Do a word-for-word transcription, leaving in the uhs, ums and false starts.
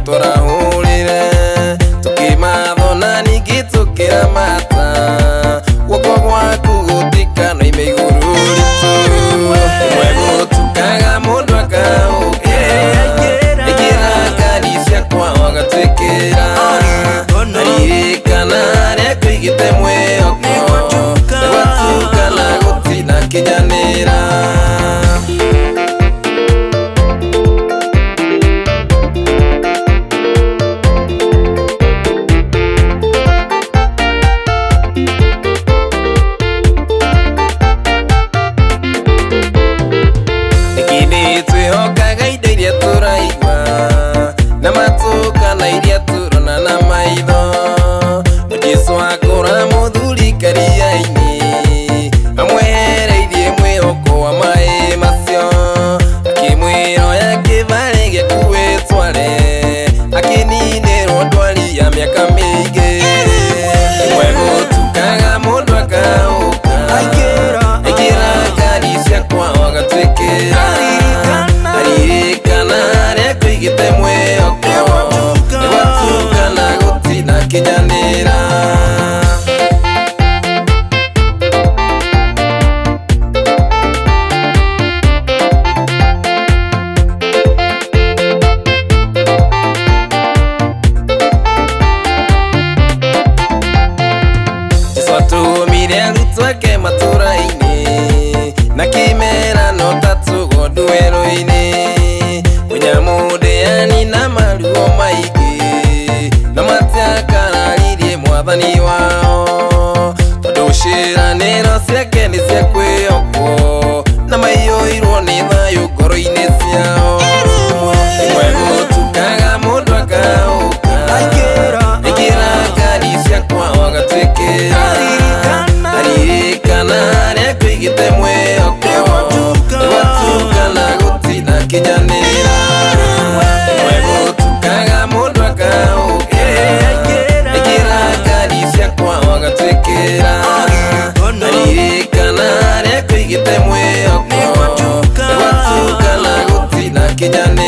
tũrahũrire tũkĩmathona ningĩ tũkĩramata guoko gwaku gũtikano ime igũrũ ritũ imwe gũtukaga mũndũ akaũke ĩkĩra ngari ciakwa wagatwĩkĩra aririkana rĩa kũigĩte mwĩhoko nĩgwatukana gũtina kinyanĩra kinyanĩra twatumire arutwo ake matũra-inĩ na kĩmerano tatũgondu werũ-inĩ mũnyamũndĩani na maruo maingĩ na matiakararirie mwathani wao tondũ ciĩranĩro ciake nĩ cia kwĩhokwo na maiyũirwo nĩ thayũ ngoro-inĩ ciao imwe gũtukaga mũndũ akaũka ĩkĩra ngari ciakwa wagatwĩkĩra aririkana rĩa kũigĩte mwĩhoko nĩgwatukana gũtina kinyanĩra imwe gũtukaga mũndũ akaũka ĩkĩra ngari ciakwa wagatwĩkĩra aririkana rĩa kũigĩte mwĩhoko nĩgwatukana gũtina kinyanĩra